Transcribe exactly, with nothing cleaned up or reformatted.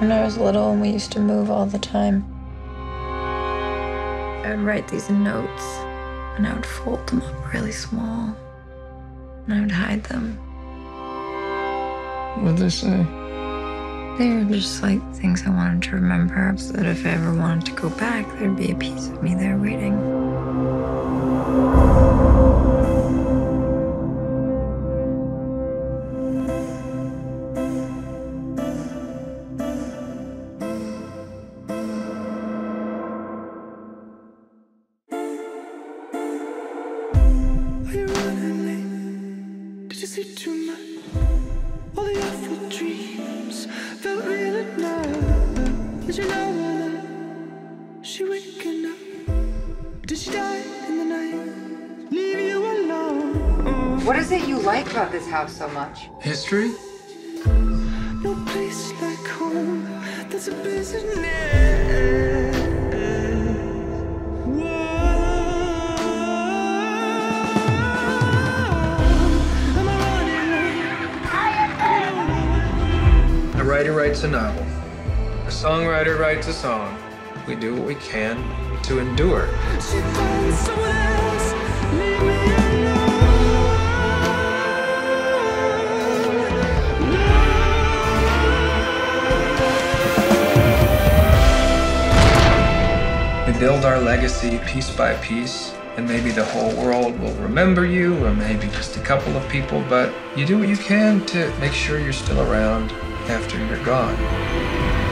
When I was little and we used to move all the time, I would write these notes and I would fold them up really small and I would hide them. What'd they say? They were just like things I wanted to remember, so that if I ever wanted to go back, there'd be a piece of me there waiting. Are you running late? Did you sleep too much? All the awful dreams felt real at night. Did you know her? Is she waking up? Did she die in the night? Leave you alone. What is it you like about this house so much? History? No place like home. That's a business. A writer writes a novel. A songwriter writes a song. We do what we can to endure. She finds someone else. Leave me We build our legacy piece by piece, and maybe the whole world will remember you, or maybe just a couple of people, but you do what you can to make sure you're still around after you're gone.